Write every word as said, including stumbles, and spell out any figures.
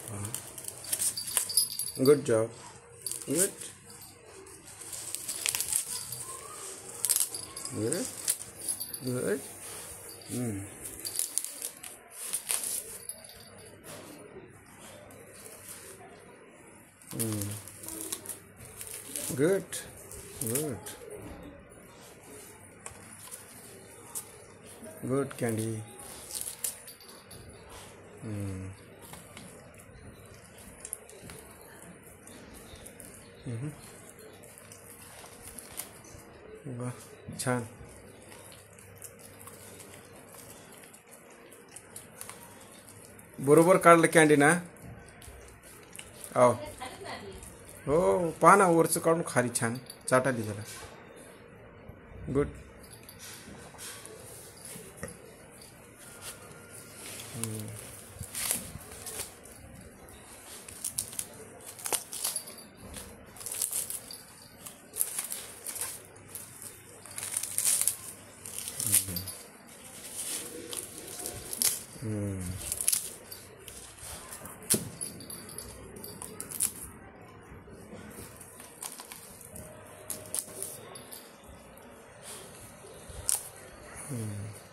Good job. Good. Good. Good. Mm. Mm. Good. Good. Good, Candy. Mm. Mm-hmm. वाह छान. बरोबर काढलं candy ना. आव हो पहा ना वरचं काढून खाली छान चाटाली जरा. गुड. Hmm.